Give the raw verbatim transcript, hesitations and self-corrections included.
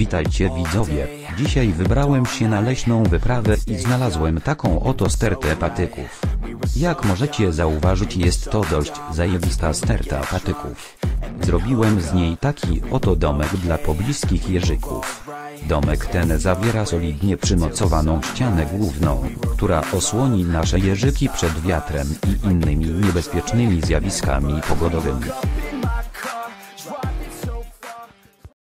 Witajcie widzowie, dzisiaj wybrałem się na leśną wyprawę i znalazłem taką oto stertę patyków. Jak możecie zauważyć, jest to dość zajebista sterta patyków. Zrobiłem z niej taki oto domek dla pobliskich jeżyków. Domek ten zawiera solidnie przymocowaną ścianę główną, która osłoni nasze jeżyki przed wiatrem i innymi niebezpiecznymi zjawiskami pogodowymi.